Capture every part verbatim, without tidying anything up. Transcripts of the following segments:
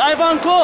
Дай, Ванко!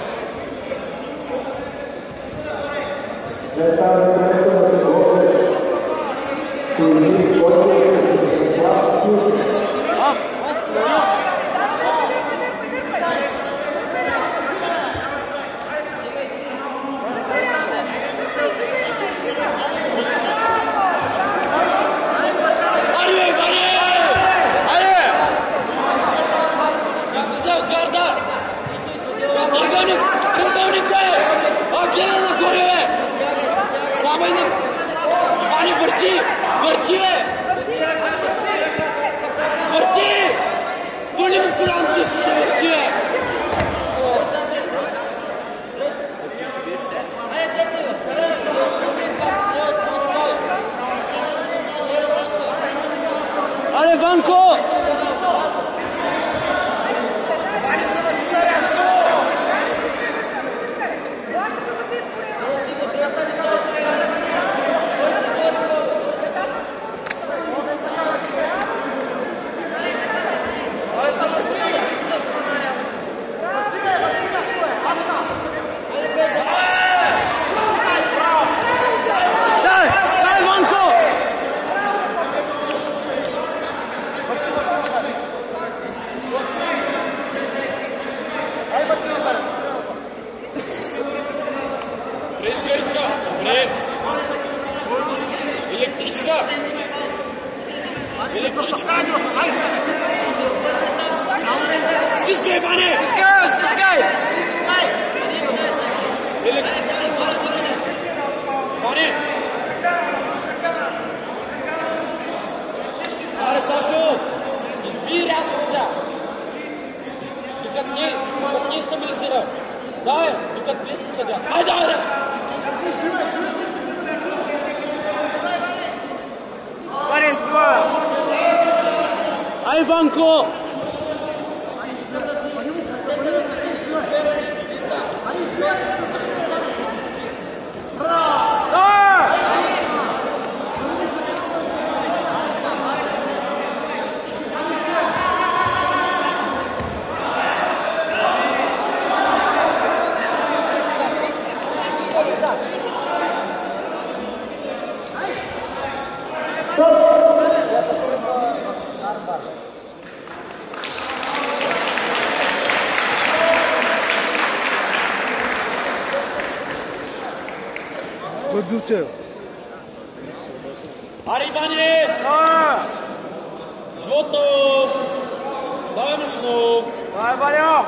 Ale Ванко! Электричка! Электричка! Стискай, Ваня! Стискай, стискай! Ваня! Аре, Сашо! Избий рязко сега! Докато не, докато не стабилизира. Давай, докато плесни съдя. Ай, давай, рязко! Ай, Ванко! Кой бил те? Аре, Иване! Животно! Давай, мъжно! Давай, Ваня!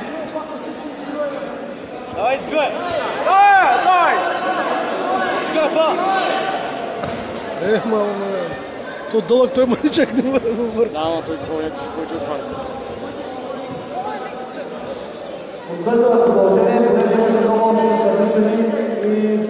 Давай, избивай! Давай, давай! Избивай, па! Е, мама, то дълъг, той ма не чак да върви. Да, но той допълнението ще получи от Ванко. Отбързва продължение, продължение за ново съвършени и...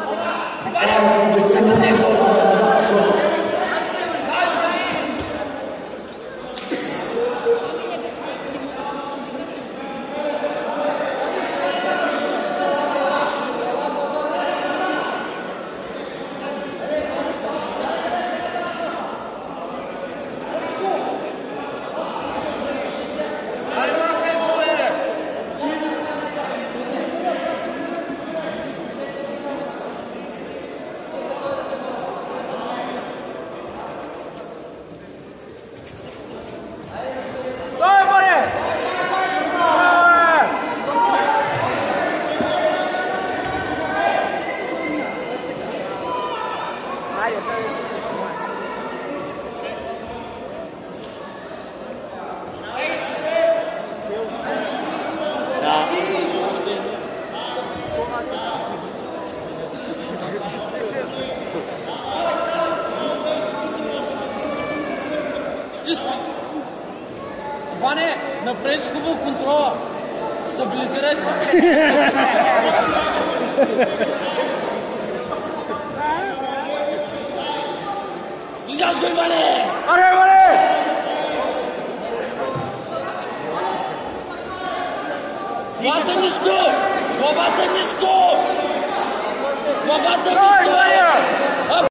Ване, направи си хубаво контрола. Стабилизирай се. Изяж го, Иване! Аре, Иване! Главата ниско! Главата ниско! Главата ниско! Иване!